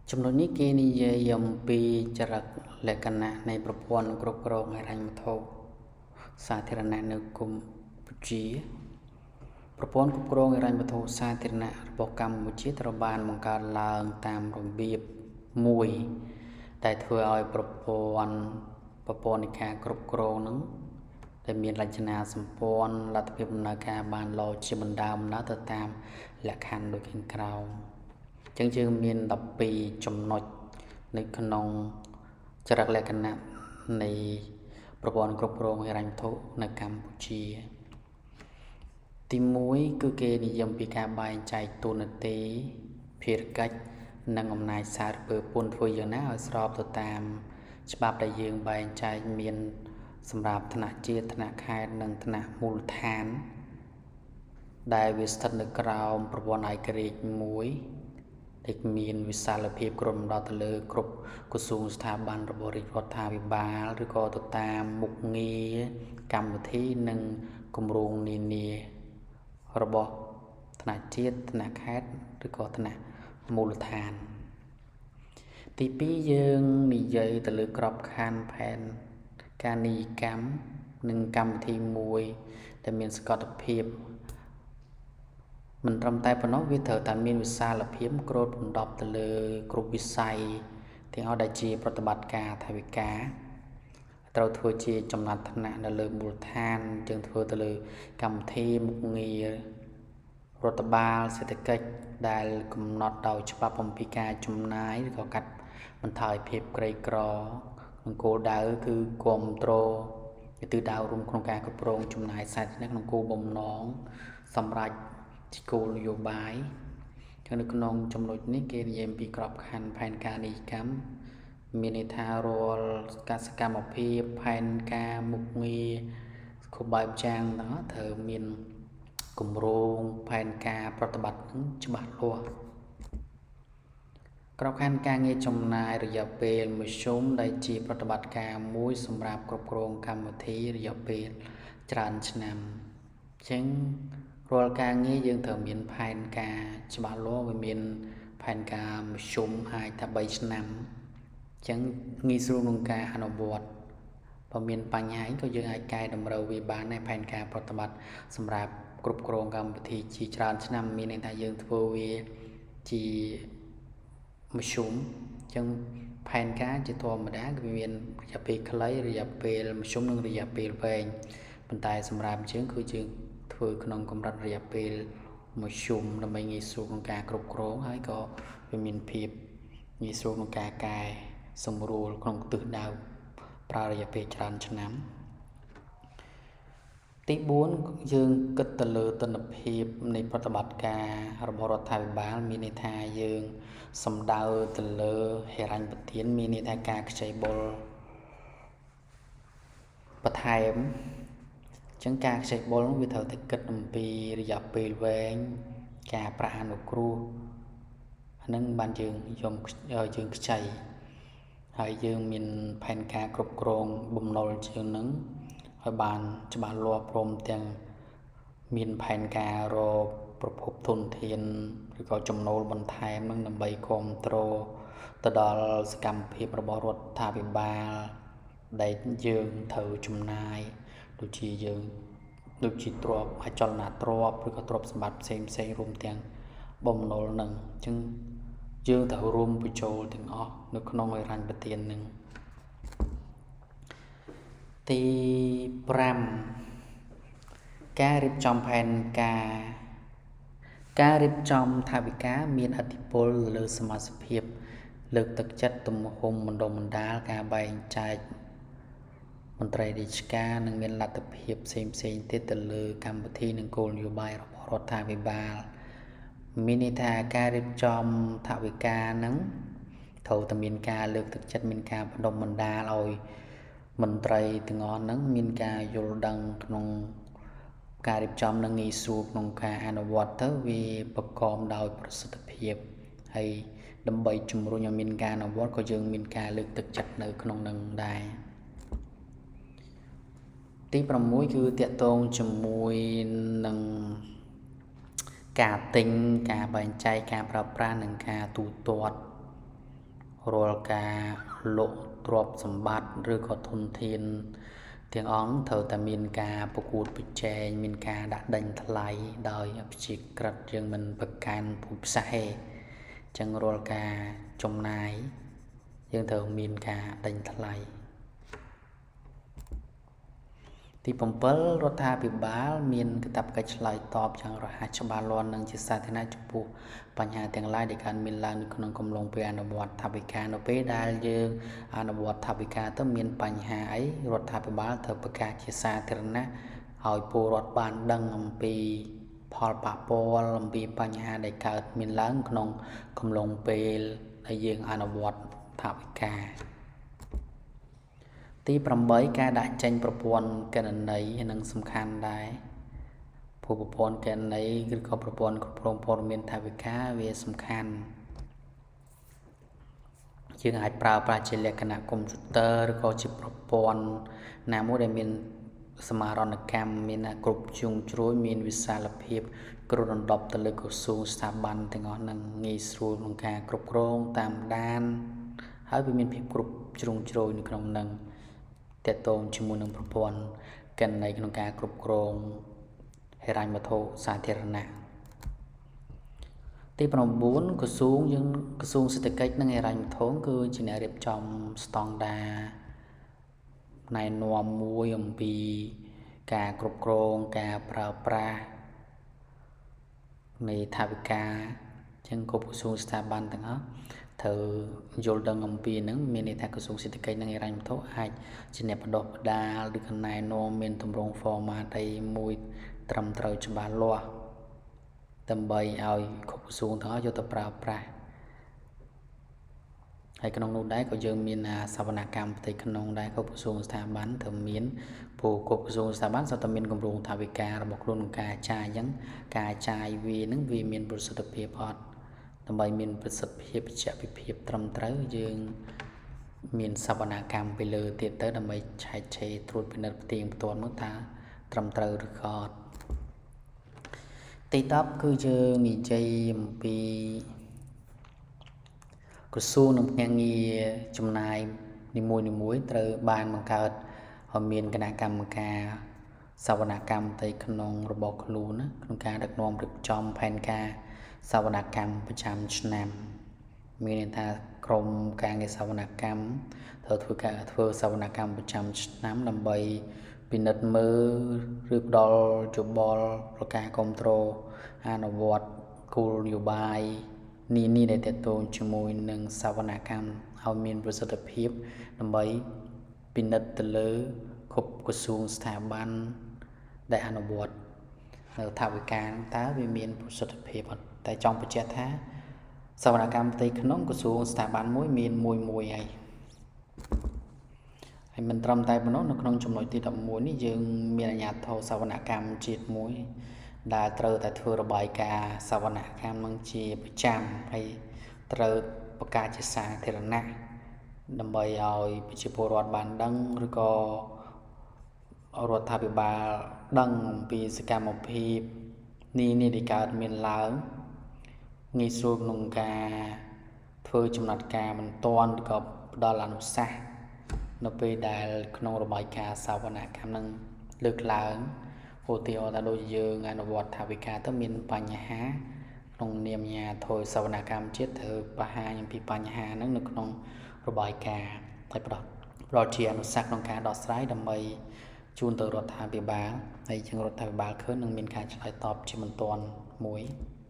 ចំណុចនេះគេនិយាយអំពីចរិតលក្ខណៈនៃប្រព័ន្ធគ្រប់គ្រងហិរញ្ញវត្ថុសាធារណៈនៅកម្ពុជាប្រព័ន្ធគ្រប់គ្រងហិរញ្ញវត្ថុសាធារណៈរបស់កម្ពុជាត្រូវបានបង្កើតឡើងតាមរបៀបមួយដែលធ្វើឲ្យប្រព័ន្ធនៃការគ្រប់គ្រងនឹងដែលមានរចនាសម្ព័ន្ធលទ្ធភាពដំណើរការបានល្អជាបណ្ដើមទៅតាមលក្ខខណ្ឌដូចខាងក្រោមចឹងយើងមាន12ចំណុចនៅក្នុងចរិតលក្ខណៈនៃប្រព័ន្ធគ្រប់គ្រងហិរញ្ញវត្ថុនៅកម្ពុជាទី1គឺគេនិយមពីការបែងចែកតួនាទីភារកិច្ចនិងអំណាចសារពើពន្ធធ្វើយ៉ាងណាឲ្យស្របទៅតាមច្បាប់ដែលយើងបែងចែកមានសម្រាប់ថ្នាក់ជាតិថ្នាក់ខេត្តនិងថ្នាក់មូលដ្ឋានដែលវាស្ថិតនៅក្រោមប្រព័ន្ធឯករាជ្យមួយដែលមានវិសាលភាពគ្រប់លំដាប់ទៅលើគ្រប់ក្រសួងស្ថាប័នរបស់រាជរដ្ឋាភិបាលឬក៏ទៅតាមមុខងារកម្មវិធីនិងគម្រោងនានារបស់ថ្នាក់ជាតិថ្នាក់ខេត្តឬក៏ថ្នាក់មូលដ្ឋានទី2យើងនិយាយទៅលើក្របខ័ណ្ឌផែនការនីយកម្មនិងកម្មវិធីមួយដែលមានសកលភាពមិនត្រឹមតែប៉ុណ្ណោះវាត្រូវតែមានវិសាលភាពគ្របដណ្ដប់ទៅលើគ្រប់វិស័យទាំងអស់ដែលជាប្រតិបត្តិការថវិកាត្រូវធ្វើជាចំណាត់ថ្នាក់នៅលើមូលដ្ឋានយើងធ្វើទៅលើកម្មវិធីមុខងាររដ្ឋបាលសេដ្ឋកិច្ចដែលកំណត់ដោយច្បាប់អំពីការចំណាយឬក៏កាត់បន្ថយភាពក្រីក្រនិងគោលដៅគឺគ្រប់គ្រងទិសដៅរួមក្នុងការគ្រប់គ្រងចំណាយសាធារណៈក្នុងគោលបំណងសម្រាប់ជាគោលនយោបាយនៅក្នុងចំណុចនេះគេនិយាយអំពីក្របខ័ណ្ឌផែនការនីយកម្មមានន័យថារាល់សកម្មភាពផែនការមុខងារគ្រប់បែបយ៉ាងហ្នឹងត្រូវមានគម្រោងផែនការប្រតិបត្តិនឹងច្បាស់លាស់ក្របខ័ណ្ឌការងារចំណាយរយៈពេលមធ្យមដែលជាប្រតិបត្តិការមួយសម្រាប់គ្រប់គ្រងកម្មវិធីរយៈពេលច្រើនឆ្នាំអញ្ចឹងរាល់ការងារយើងត្រូវមានផែនការច្បាស់លាស់វាមានផែនការមធ្យមអាចថា3ឆ្នាំអញ្ចឹងងាយស្រួលក្នុងការអនុវត្តបើមានបញ្ហាក៏យើងអាចកែតម្រូវវាបានដែរផែនការប្រតិបត្តិសម្រាប់គ្រប់គ្រងកម្មវិធីជាច្រើនឆ្នាំមានន័យថាយើងធ្វើវាជាមធ្យមអញ្ចឹងផែនការជាធម្មតាគឺមានរយៈពេលខ្លីរយៈពេលមធ្យមនិងរយៈពេលវែងប៉ុន្តែសម្រាប់យើងគឺយើងធ្វើក្នុងកម្រិតរយៈពេលមធ្យមដើម្បីងាយស្រួលក្នុងការគ្រប់គ្រងហើយក៏វាមានភាពងាយស្រួលក្នុងការកែសម្រួលក្នុងទិសដៅប្រើរយៈពេលច្រើនឆ្នាំទី4យើងគិតទៅលើទិន្នភាពនៃប្រតិបត្តិការរបស់រដ្ឋាភិបាលមានន័យថាយើងសំដៅទៅលើហិរញ្ញប្បទានមានន័យថាការខ្ចីបុលបន្ថែមអញ្ចឹងការខ្ចីបុលវាត្រូវតែគិតអំពីរយៈពេលវែងការប្រាក់អនុគ្រោះហ្នឹងបានយើងខ្ចីហើយយើងមានផែនការគ្រប់គ្រងបំណុលជាងហ្នឹងឲ្យបានច្បាស់លាស់ព្រមទាំងមានផែនការរកប្រភពធនធានឬក៏ចំណូលបន្ថែមនឹងដើម្បីគ្រប់គ្រងទៅដល់សកម្មភាពរបស់រដ្ឋាភិបាលដែលយើងត្រូវចំណាយដូចជាទ្រព្យអចលនទ្រព្យឬក៏ទ្រព្យសម្បត្តិផ្សេងរួមទាំងបំណុលនឹងអញ្ចឹងយើងត្រូវរួមបញ្ចូលទាំងអស់នៅក្នុងហិរញ្ញប្បទាននឹងទី5ការរៀបចំផែនការរៀបចំថវិកាមានឥទ្ធិពលលើសមាជិកភាពលើកទឹកចិត្តទំហំបណ្ដុំបណ្ដាលការបែងចែកមន្ត្រីរាជការនិងមានលទ្ធភាពផ្សេងទៀតទៅលើកម្មវិធីនិងគោលនយោបាយរបស់រដ្ឋាភិបាលមានន័យថាការរៀបចំថវិកាហ្នឹងត្រូវតែមានការលើកទឹកចិត្តមានការបណ្ដុំបណ្ដាលឲ្យមន្ត្រីទាំងអស់ហ្នឹងមានការយល់ដឹងក្នុងការរៀបចំនិងងាយស្រួលក្នុងការអនុវត្តទៅវាប្រកបដោយប្រសិទ្ធភាពហើយដើម្បីជំរុញឲ្យមានការអនុវត្តក៏យើងមានការលើកទឹកចិត្តនៅក្នុងនឹងដែរទី6គឺតាក់ទងជាមួយនឹងការទិញការបែងចែកការប្រើប្រាស់និងការទូទាត់ rồi cả lộ trọp sầm bát rồi có thôn thiên tiếng óng thờ ta miền ca bộc cụt bịch chè miền ca đã đành thay đời chỉ cật riêng mình bậc can bụp say chẳng rồi cả trong này dương thờ miền ca đành thay thì bấm bớtรถ ពិបាល មាន កាតព្វកិច្ចឆ្លើយតប យ៉ាង រហ័ស ច្បាស់លាស់ និង ជា សាធារណៈ ចំពោះ បញ្ហា ទាំង ឡាយ ដែល កើត មាន ឡើង នៅ ក្នុង កំឡុង ពេល អនុវត្ត ថវិកា នៅ ពេល ដែល យើង អនុវត្ត ថវិកា ទៅ មាន បញ្ហា អី រដ្ឋាភិបាល ត្រូវ ប្រកាស ជា សាធារណៈ ឲ្យ ពលរដ្ឋ បាន ដឹង អំពី ផល ប៉ះពាល់ អំពី បញ្ហា ដែល កើត មាន ឡើង ក្នុង កំឡុង ពេល ដែល យើង អនុវត្ត ថវិកា ទី 8 ការដាក់ចេញប្រព័ន្ធគណនេយ្យនឹងសំខាន់ដែរប្រព័ន្ធគណនេយ្យឬក៏ប្រព័ន្ធគ្រប់គ្រងព័ត៌មានថវិកាវាសំខាន់យើងអាចប្រើប្រាស់ជាលក្ខណៈកុំព្យូទ័រឬក៏ជាប្រព័ន្ធណាមួយដែលមានសមារណកម្មមានគ្រប់ជ្រុងជ្រោយមានវិសាលភាពគ្របដណ្ដប់ទៅលើក្រសួងស្ថាប័នទាំងអស់នឹងងាយស្រួលក្នុងការគ្រប់គ្រងតាមដានហើយវាមានភាពគ្រប់ជ្រុងជ្រោយនៅក្នុងនឹងតេតងជាមួយនឹងប្រព័ន្ធគណនេយ្យក្នុងការគ្រប់គ្រងហិរញ្ញវត្ថុសាធារណៈទី 9 ក្រសួងយើងក្រសួងសេដ្ឋកិច្ចនិងហិរញ្ញវត្ថុគឺជាអ្នករៀបចំស្តង់ដារណែនាំមួយអំពីការគ្រប់គ្រងការប្រើប្រាស់នៃថវិកាចឹងគ្រប់ក្រសួងស្ថាប័នទាំងអស់ត្រូវយល់ដឹងអំពីហ្នឹងមានន័យថាក្រសួងសេដ្ឋកិច្ចនិងហិរញ្ញវត្ថុអាចជាអ្នកបដិបដាលឬក៏ណែនាំមានទម្រង់ format អីមួយត្រឹមត្រូវច្បាស់លាស់ដើម្បីឲ្យគ្រប់ក្រសួងទាំងអស់យកទៅប្រើប្រាស់ហើយក្នុងនោះដែរក៏យើងមានសវនកម្មផ្ទៃក្នុងដែរគ្រប់ក្រសួងស្ថាប័នត្រូវមានពួកគ្រប់ក្រសួងស្ថាប័នសុទ្ធតែមានគម្រោងថវិការបស់ខ្លួនក្នុងការចាយអញ្ចឹងការចាយវានឹងវាមានប្រសិទ្ធភាពអត់ដើម្បីមានប្រសិទ្ធភាពបច្ចេកវិទ្យាត្រឹមត្រូវយើងមានសវនកម្មពីលើទៀតទៅដើម្បីឆែកឆេរត្រួតពិនិត្យផ្ទៀងផ្ទាត់មើលថាត្រឹមត្រូវឬក៏អត់ទី 10 គឺយើងនិយាយអំពីក្រសួងនិងភ្នាក់ងារចំណាយនីមួយៗត្រូវបានបង្កើតឲ្យមានគណៈកម្មការសវនកម្មផ្ទៃក្នុងរបស់ខ្លួនណាក្នុងការដឹកនាំរៀបចំផែនការសវនកម្មប្រចាំឆ្នាំមានន័យថាក្រុមការងារសវនកម្មត្រូវធ្វើសវនកម្មប្រចាំឆ្នាំដើម្បីពិនិត្យមើលឬផ្ដល់យោបល់ប្រការគ្រប់គ្រងអនុវត្តគោលនយោបាយនេះដែលទាក់ទងជាមួយនឹងសវនកម្មឲ្យមានប្រសិទ្ធភាពដើម្បីពិនិត្យទៅលើគ្រប់ក្រសួងស្ថាប័នដែលអនុវត្តនៅថវិកាតើវាមានប្រសិទ្ធភាពអត់តែចង់បញ្ជាក់ថាសវនកម្មផ្ទៃក្នុងក្រសួងស្ថាប័នមួយមានមួយហើយមិនត្រឹមតែប៉ុណ្ណោះនៅក្នុងចំណុចទី 11 នេះយើងមានអាជ្ញាធរសវនកម្មជាតិមួយដែលត្រូវតែធ្វើរបាយការណ៍សវនកម្មនឹងជាប្រចាំហើយត្រូវប្រកាសជាសាធារណៈដើម្បីឲ្យប្រជាពលរដ្ឋបានដឹងឬក៏រដ្ឋាភិបាលដឹងអំពីសកម្មភាពនេះដែលកើតមានឡើងងាយស្រួលក្នុងការធ្វើចំណាត់ការបន្ទាន់ឬក៏ផ្ដល់អនុសាសន៍នៅពេលដែលក្នុងរបាយការណ៍សវនកម្មនឹងលើកឡើងឧទាហរណ៍ថាដូចយើងអនុវត្តថវិកាទៅមានបញ្ហាក្នុងនាមអាជ្ញាធរសវនកម្មជាតិត្រូវបង្ហាញអំពីបញ្ហាហ្នឹងនៅក្នុងរបាយការណ៍ហើយផ្ដល់ជាអនុសាសន៍ក្នុងការដោះស្រាយដើម្បីជូនទៅរដ្ឋាភិបាលហើយជាងរដ្ឋាភិបាលឃើញនឹងមានការឆ្លើយតបជាបន្ទាន់មួយ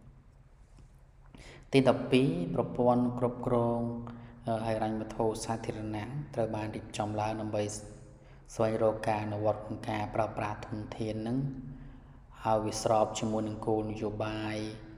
ទី 12 ប្រព័ន្ធគ្រប់គ្រងហិរញ្ញវត្ថុសាធារណៈត្រូវបានរៀបចំឡើងដើម្បីស្វែងរកការអនុវត្តក្នុងការប្រើប្រាស់ធនធាននឹងឲ្យវាស្របជាមួយនឹងគោលនយោបាយ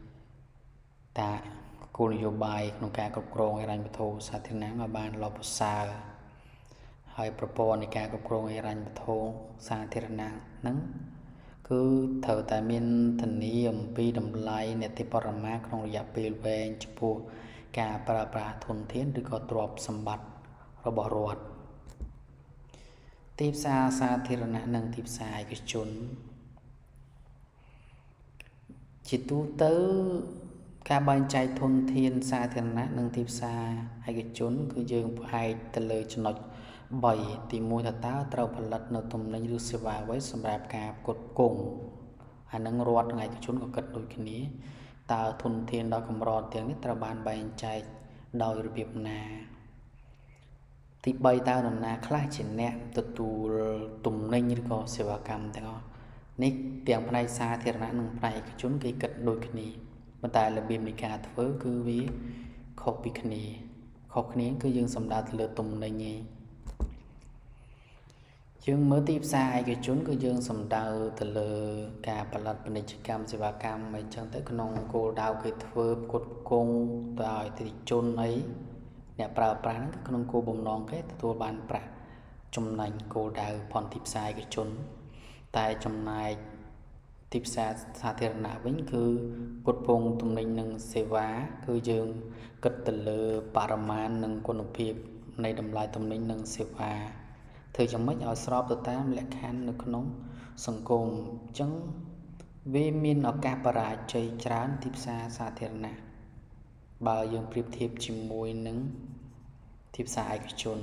ក្នុងការគ្រប់គ្រងហិរញ្ញវត្ថុសាធារណៈឲ្យបានល្អប្រសើរហើយប្រព័ន្ធនៃការគ្រប់គ្រងហិរញ្ញវត្ថុសាធារណៈហ្នឹងគឺត្រូវតែមានធានាអំពីតម្លៃនីតិបរមាក្នុងរយៈពេលវែងចំពោះការប្រើប្រាស់ធនធានឬក៏ទ្រព្យសម្បត្តិរបស់រដ្ឋទីផ្សារសាធារណៈនិងទីផ្សារឯកជនជាទូទៅការបែងចែកធនធានសាធារណៈនិងទីផ្សារឯកជនគឺយើងផ្អែកទៅលើចំណុច3ទី1ថាតើត្រូវផលិតនៅទំនិញឬសេវាអ្វីសម្រាប់ការផ្គត់ផ្គង់អានឹងរដ្ឋនិងឯកជនក៏គិតដូចគ្នាតើធនធានដ៏កម្រទាំងនេះត្រូវបានបែងចែកដោយរបៀបណាទី3តើនរណាខ្លះជាអ្នកទទួលទំនិញឬក៏សេវាកម្មទាំងអស់នេះទាំងផ្នែកសាធារណៈនិងផ្នែកឯកជនគេគិតដូចគ្នាប៉ុន្តែរបៀបនៃការធ្វើគឺវាខុសពីគ្នាគឺយើងសំដៅទៅលើទំនិញឯងយើងមើលទីផ្សារឯកជនគឺយើងសំដៅទៅលើការផលិតពាណិជ្ជកម្មសេវាកម្មអីចឹងទៅក្នុងគោលដៅគេធ្វើផ្គត់ផ្គង់ទៅឲ្យអតិថិជនអីអ្នកប្រើប្រាស់ហ្នឹងគឺក្នុងគោលបំណងគេទទួលបានប្រាក់ចំណេញគោលដៅផនទីផ្សារឯកជនតែចំណែកទីផ្សារសាធារណៈវិញគឺផ្គត់ផ្គង់ទំនិញនិងសេវាគឺយើងគិតទៅលើបរិមាណនិងគុណភាពនៃតម្លៃទំនិញនិងសេវាធ្វើយ៉ាងម៉េចឲ្យស្របទៅតាមលក្ខខណ្ឌនៅក្នុងសង្គមអញ្ចឹងវាមានឱកាសបរាជ័យច្រើនទីផ្សារសាធារណៈបើយើងប្រៀបធៀបជាមួយនឹងទីផ្សារឯកជន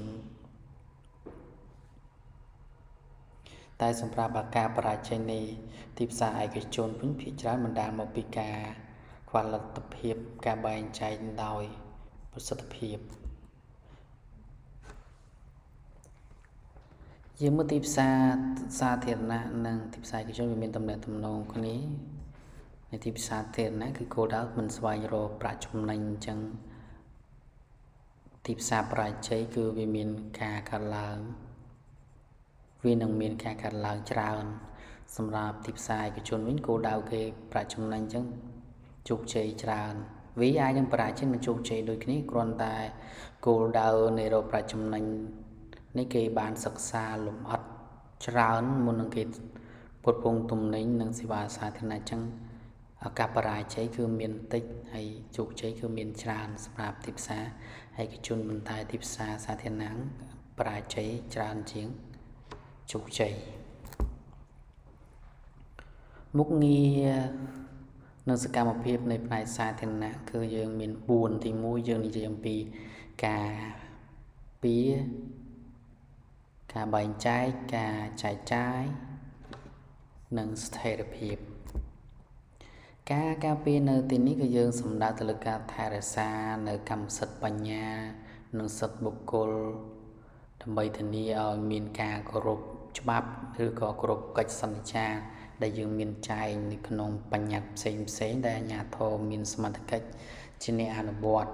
តែសម្រាប់ឱកាសបរាជ័យនៃទីផ្សារឯកជនវិញភាគច្រើនបណ្ដាលមកពីការខ្វះលទ្ធភាពការបែងចែកដោយប្រសិទ្ធភាពយើងមើលទីផ្សារសាធារណៈនិងទីផ្សារឯកជនវាមានទំនាក់ទំនងគ្នាในទីផ្សារសាធារណៈគឺគោលដៅមិនស្វែងរកប្រាក់ចំណេញអញ្ចឹងទីផ្សារបរាជ័យគឺវាមានការកើនឡើងវានឹងមានការកើនឡើងច្រើនសម្រាប់ទីផ្សារឯកជនវិញគោលដៅគេប្រាក់ចំណេញអញ្ចឹងជោគជ័យច្រើនវាអាចនឹងបរាជ័យនិងជោគជ័យដូចគ្នាគ្រាន់តែគោលដៅនៃរកប្រាក់ចំណេញនេះគេបានសិក្សាលម្អិតច្រើនមុននឹងគេផ្គត់ផ្គង់ទំនិញនិងសេវាសាធារណៈអញ្ចឹងឱកាសបរាជ័យគឺមានតិចហើយជោគជ័យគឺមានច្រើនសម្រាប់ទីផ្សារឯកជនប៉ុន្តែទីផ្សារសាធារណៈបរាជ័យច្រើនជាងជោគជ័យមុខងារនិងសកម្មភាពនៃផ្នែកសាធារណៈគឺយើងមាន4ទី1យើងនិយាយអំពីការបែងចែកការចែកចាយនិងស្ថិរភាពការការពារនៅទីនេះគឺយើងសំដៅទៅលើការថែរក្សានៅកម្មសិទ្ធិបញ្ញានិងសិទ្ធិបុគ្គលដើម្បីធានាឲ្យមានការគោរពច្បាប់ឬក៏គោរពកិច្ចសន្យាដែលយើងមានចែងនៅក្នុងបញ្ញត្តិផ្សេងដែលអាជ្ញាធរមានសមត្ថកិច្ចជាអ្នកអនុវត្ត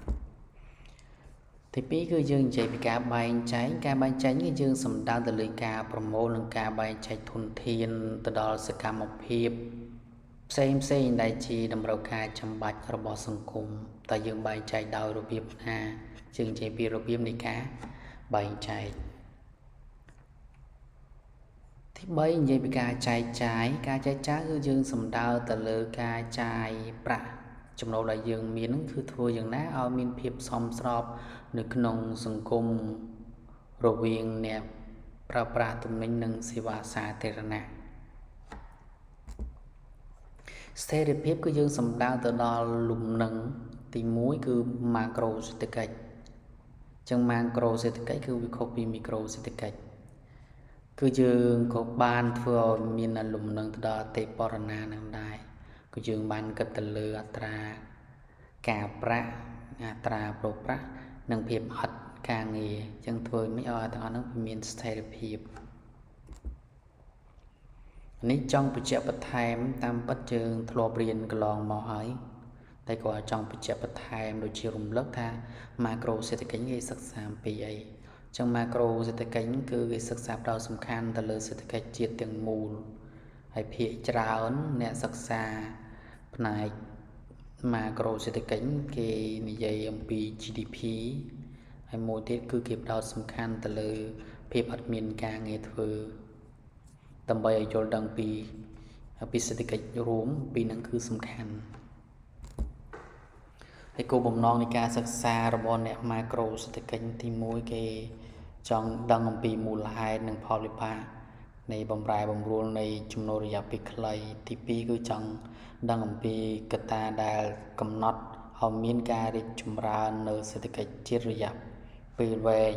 ទី2គឺយើងនិយាយពីការបែងចែកគឺយើងសំដៅទៅលើការប្រមូលនិងការបែងចែកធនធានទៅដល់សកម្មភាពផ្សេងដែលជាតម្រូវការចាំបាច់របស់សង្គមតែយើងបែងចែកដោយរបៀបណាយើងនិយាយពីរបៀបនៃការបែងចែកទី3និយាយពីការចែកចាយគឺយើងសំដៅទៅលើការចាយប្រាក់ចំណូលដែលយើងមាននឹងគឺធ្វើយ៉ាងណាឲ្យមានភាពសមស្របនៅក្នុងសង្គមរវាងអ្នកប្រើប្រាស់ទំនិញនិងសេវាសាធារណៈស្ថិរភាពគឺយើងសំដៅទៅដល់លំនឹងទី1គឺម៉ាក្រូសេដ្ឋកិច្ចចឹងម៉ាក្រូសេដ្ឋកិច្ចគឺវាខុសពីមីក្រូសេដ្ឋកិច្ចគឺយើងក៏បានធ្វើឲ្យមានលំនឹងទៅដល់អតិបរណានឹងដែរគឺយើងបានគិតទៅលើអត្រាការប្រាក់អត្រាប្រប្រាក់និងភាពហិតការងារចឹងធ្វើមិនឲ្យទាំងអស់នោះមានស្ថិរភាពនេះចង់បញ្ជាក់បន្ថែមតាមពិតយើងធ្លាប់រៀនកន្លងមកហើយតែក៏ចង់បញ្ជាក់បន្ថែមដូចជារំលឹកថាម៉ាក្រូសេដ្ឋកិច្ចគេសិក្សាអំពីអីចឹងម៉ាក្រូសេដ្ឋកិច្ចគឺគេសិក្សាផ្ដោតសំខាន់ទៅលើសេដ្ឋកិច្ចជាតិទាំងមូលហើយភាគច្រើនអ្នកសិក្សាផ្នែកម៉ាក្រូសេដ្ឋកិច្ចគេនិយាយអំពី GDP ហើយមួយទៀតគឺគេផ្ដោតសំខាន់ទៅលើភាពអត់មានការងារធ្វើដើម្បីឲ្យយល់ដឹងពីសេដ្ឋកិច្ចរួមពីនឹងគឺសំខាន់ហើយគោលបំណងនៃការសិក្សារបស់អ្នកម៉ាក្រូសេដ្ឋកិច្ចទី1គេចង់ដឹងអំពីមូលហេតុនិងផលវិបាក này bầm rai bầm ruộng này chum nô rìa bị clay thì pi cứ chẳng đang làm pi cái ta đã cầm nót họ miên ca đi chum ra nơi sẽ cái chia rìa pi về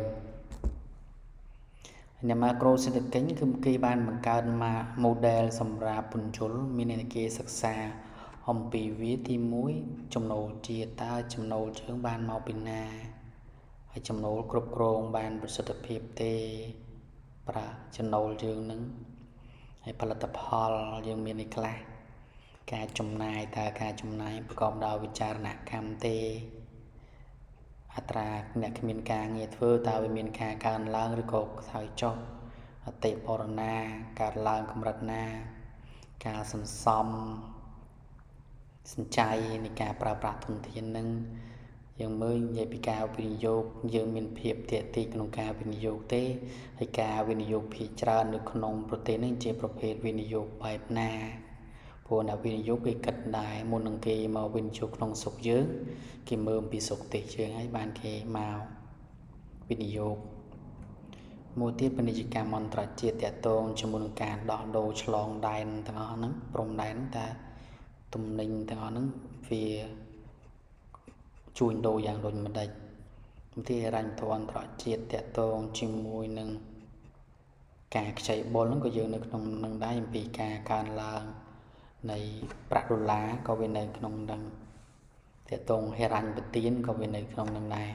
nhà macro sẽ được kínhคือគេបានបង្កើតមក model សម្រាប់ពន្យល់មានន័យគេសិក្សាអំពីវាទី1ចំណូលជាតិតើចំណូលយើងបានមកពីណាហើយចំណូលគ្រប់គ្រងបានប្រសិទ្ធភាពទេប្រើចំណូលយើងនឹងហើយផលិតផលយើងមានអីខ្លះការចំណាយតើការចំណាយប្រកបដោយវិចារណកម្មទេអត្រាអ្នកគ្មានការងារធ្វើតើវាមានការកើនឡើងឬក៏ថយចុះអតិបរណាកើតឡើងកម្រិតណាការសន្សំសំចៃនៃការប្រើប្រាស់ធនធាននឹងយើងមើលនិយាយពីការវិនិយោគយើងមានភាពទាក់ទាញក្នុងការវិនិយោគទេហើយការវិនិយោគភាគច្រើននៅក្នុងប្រទេសនេះជាប្រភេទវិនិយោគបែបណាព្រោះអ្នកវិនិយោគគេគិតដែរមុននឹងគេមកវិនិយោគក្នុងស្រុកយើងគេមើលពីស្រុកទេសយើងហើយបានគេមកវិនិយោគមួយទៀតពាណិជ្ជកម្មអន្តរជាតិតាក់ទងជាមួយនឹងការដោះដូរឆ្លងដែនទាំងអស់ហ្នឹងព្រំដែនតើទំនិញទាំងអស់ហ្នឹងវាជួញដូរយ៉ាងដូចម្ដេចទីហិរញ្ញវត្ថុអន្តរជាតិតាក់ទងជាមួយនឹងការខ្ចីបុលហ្នឹងក៏យើងនៅក្នុងនឹងដែរអំពីការកើនឡើងនៃប្រាក់ដុល្លារក៏វានៅក្នុងនឹងតាក់ទងហិរញ្ញប្បទានក៏វានៅក្នុងនឹងដែរ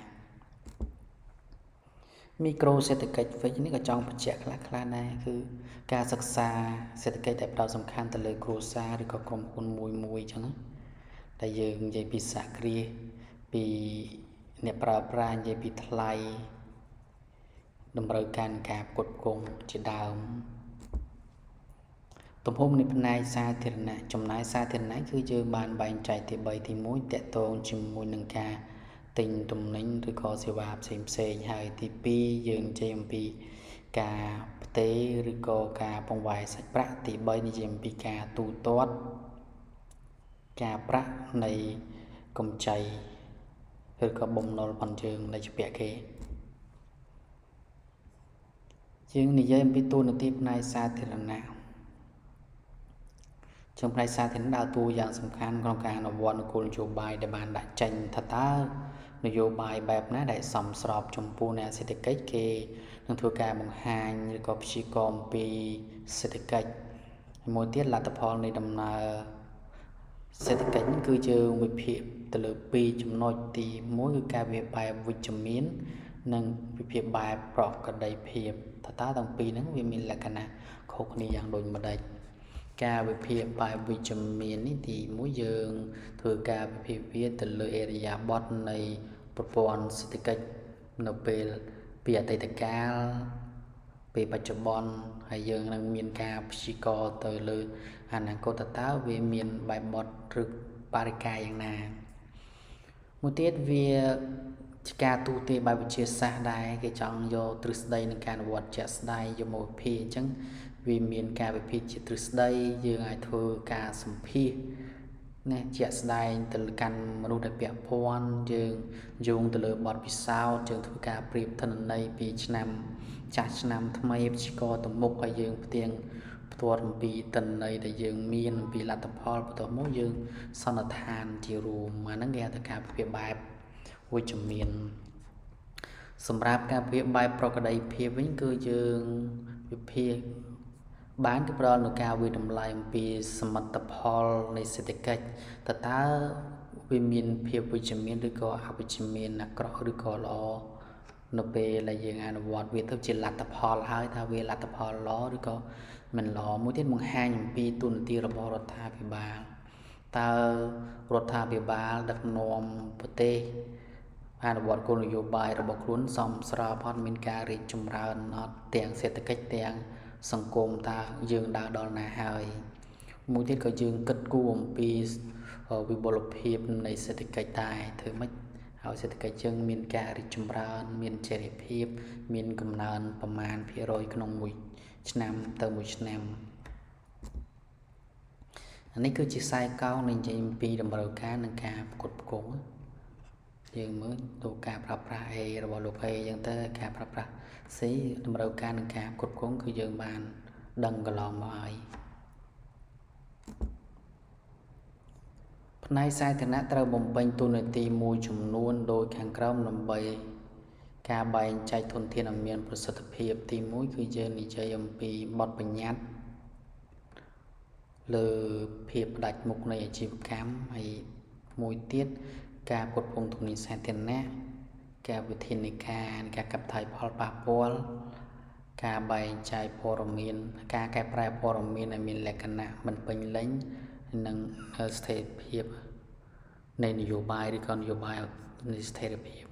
មីក្រូសេដ្ឋកិច្ចវិញនេះក៏ចង់បញ្ជាក់ខ្លះៗដែរគឺការសិក្សាសេដ្ឋកិច្ចដែលផ្ដោតសំខាន់ទៅលើគ្រួសារឬក៏ក្រុមហ៊ុនមួយអញ្ចឹងតែយើងនិយាយពីសហគ្រាសពីអ្នកប្រើប្រាស់និយាយពីថ្លៃតម្រូវការការផ្គត់ផ្គង់ជាដើមទំហំនៃផ្នែកសាធារណៈចំណាយសាធារណៈគឺយើងបានបែងចែកទី3ទី1តកតងជាមួយនឹងការទិញទំនិញឬក៏សេវាផ្សេងហើយទី2យើងនិយាយអំពីការផ្ទេរឬក៏ការពង្វាយសាច់ប្រាក់ទី3និយាយអំពីការទូទាត់ការប្រាក់នៃកម្ចីឬក៏បំណុលរបស់យើងដែលជាពាក់គេយើងនិយាយអំពីទូនាទីផ្នែកសាធារណៈចំផ្នែកសាធារណៈដើរតួយ៉ាងសំខាន់ក្នុងការអនុវត្តនូវគោលនយោបាយដែលបានដាក់ចេញថាតើនយោបាយបែបណាដែលសមស្របចំពោះអ្នកសេដ្ឋកិច្ចគេនឹងធ្វើការបង្ហាញឬក៏ព្យាករណ៍ពីសេដ្ឋកិច្ចមួយទៀតលទ្ធផលនៃដំណើរសេដ្ឋកិច្ចគឺយើងវិភាគទៅលើ2ចំណុចទី1គឺការវិភាគបែបវិជ្ជមាននិងវិភាគបែបប្រកបដីភាពថាតើទាំងពីរហ្នឹងវាមានលក្ខណៈខុសគ្នាយ៉ាងដូចម្ដេចការវិភាគបែបវិជ្ជមាននេះទី1យើងធ្វើការវិភាគវាទៅលើអេរិយាបថនៃប្រព័ន្ធសេដ្ឋកិច្ចនៅពេលពីអតីតកាលពេលបច្ចុប្បន្នហើយយើងនឹងមានការព្យាករណ៍ទៅលើអនាគតតើវាមានបែបបទឬបរិកាយ៉ាងណាមួយទៀតវាជាការទូទាយបែបវិទ្យាសាស្ត្រដែរគេចង់យកទ្រឹស្ដីនឹងការអនុវត្តជាក់ស្ដែងយកមកវិភាគអញ្ចឹងវាមានការវិភាគជាទ្រឹស្ដីយើងអាចធ្វើការសម្ភាសណាជាក់ស្ដែងទៅកាន់មនុស្សដែលពាក់ព័ន្ធយើងយោងទៅលើបទពិសោធន៍យើងធ្វើការប្រៀបធនន័យពីឆ្នាំចាស់ឆ្នាំថ្មីព្យាករណ៍ទៅមុខហើយយើងផ្ទៀងផ្ទាត់អំពីទិន្នន័យដែលយើងមានអំពីលទ្ធផលបន្ទាប់មកយើងសន្និដ្ឋានជារួមអាហ្នឹងគេហៅថាការវិភាគបែបវិជ្ជមានសម្រាប់ការវិភាគបែបប្រកបដីភាពវិញគឺយើងវិភាគបានគឺផ្ដល់នូវការវិតម្លៃអំពីសមិទ្ធផលនៃសេដ្ឋកិច្ចតើវាមានភាពវិជ្ជមានឬក៏អវិជ្ជមានអាក្រក់ឬក៏ល្អនៅពេលដែលយើងអនុវត្តវាទៅជាលទ្ធផលហើយថាវាលទ្ធផលល្អឬក៏មិនល្អមួយទៀតបង្ហាញអំពីទូនាទីរបស់រដ្ឋាភិបាលតើរដ្ឋាភិបាលដឹកនាំប្រទេសអនុវត្តគោលនយោបាយរបស់ខ្លួនសមស្របអត់មានការរីកចម្រើនអត់ទាំងសេដ្ឋកិច្ចទាំងសង្គមតើយើងដើរដល់ណាហើយមួយទៀតក៏យើងគិតគូរអំពីវិបុលភាពនៃសេដ្ឋកិច្ចដែរធ្វើម៉េចហើយសេដ្ឋកិច្ចយើងមានការរីកចម្រើនមានចីរភាពមានកំណើនប្រមាណភាគរយក្នុងមួយឆ្នាំទៅមួយឆ្នាំអានេះគឺជាខ្សែកោងនៃនិយាយអំពីតម្រូវការនិងការផ្គត់ផ្គង់យើងមើលទៅការប្រើប្រាស់ A របស់លោក A អញ្ចឹងទៅការប្រើប្រាស់ C តម្រូវការនិងការផ្គត់ផ្គង់គឺយើងបាន đằng cả lòng mãi nay sai thì nát trâu bồng bênh tu nơi tì mùi chùm nuôn đôi kháng krong nằm bày ca bày chạy thôn thiên ở miền của sự tập hiệp tì mũi cứ dơ ní chơi âm bì bọt bình nhát lờ hiệp đạch mục này chịu cám hay mùi tiết ca bột bông thùng ní sai thì nát ca với thiên này ca cặp thầy Paul bà Paul ca bày chạy bò miền ca cái prai bò miền ở miền lệ cana mình bình lính nâng state hiệp nên nhiều bài đi còn nhiều bàiในสเตท